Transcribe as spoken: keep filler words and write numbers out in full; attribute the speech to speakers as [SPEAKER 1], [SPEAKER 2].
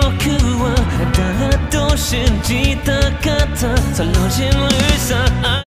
[SPEAKER 1] は誰と信じたかったその人類さ